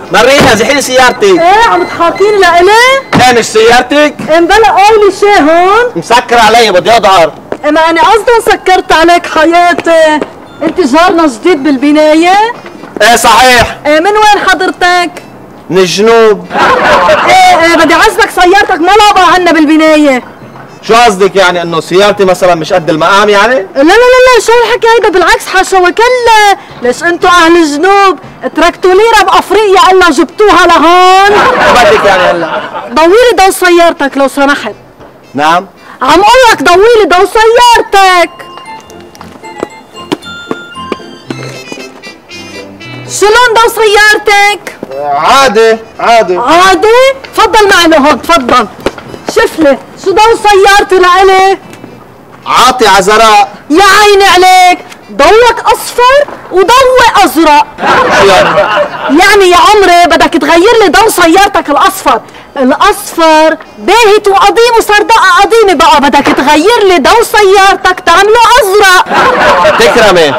مرينا زحيلي سيارتي. ايه عم تحاكيني لإلي؟ ايه مش سيارتك؟ ايه مبلا قولي شي هون؟ مسكر علي بدي اظهر. ايه ما انا قصدا سكرت عليك حياتي. انت جارنا جديد بالبناية؟ ايه صحيح. ايه من وين حضرتك؟ من الجنوب. ايه بدي عزلك سيارتك ما لابا عنا بالبناية. شو قصدك يعني انه سيارتي مثلا مش قد المقام يعني؟ لا لا لا لا شو الحكي هيدا بالعكس حاشا وكلا، ليش انتو اهل الجنوب تركتوا ليرة بافريقيا الا جبتوها لهون؟ شو بدك يعني هلا؟ ضويلي ضو سيارتك لو سمحت. نعم؟ عم قولك ضويلي ضو سيارتك. شلون ضو سيارتك؟ عادي عادي. عادي؟ تفضل معي لهون تفضل. شفلي شو ضو سيارتي لإلي؟ عاطي عزراء. يا عيني عليك، ضوك اصفر وضوي ازرق. شو يعني؟ يعني يا عمري بدك تغير لي ضو سيارتك الاصفر، الاصفر باهت وقديم وصار دقة قديمة، بقى بدك تغير لي ضو سيارتك تعمله ازرق. تكرمي.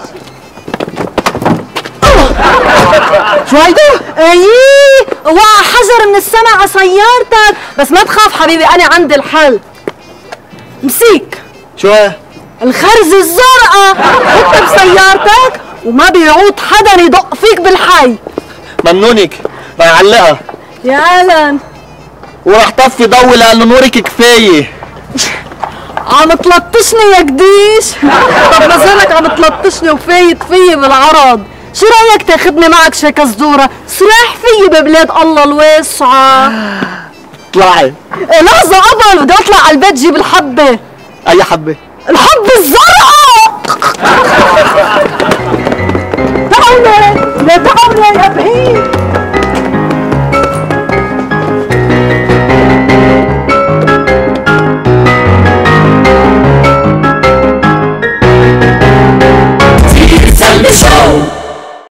شو هيدا؟ ايه وقع حجر من السما على سيارتك، بس ما تخاف حبيبي انا عندي الحل. مسيك شو هي؟ الخرزة الزرقاء حطها بسيارتك وما بيعود حدا يدق فيك بالحي. ممنونك بعلقها. يا اهلا. وراح طفي ضوي لانه نورك كفايه. عم تلطشني يا قديش؟ طب ما زالك عم تلطشني وفايت فيي بالعرض، شو رايك تاخدني معك شي كزدوره؟ سراح فيي ببلاد الله الواسعه. اطلعي. لحظه قبل بدي اطلع على البيت جيب الحبه. اي حبه؟ الحبه الزرقاء. تعالي لا تعالي يا بهيم.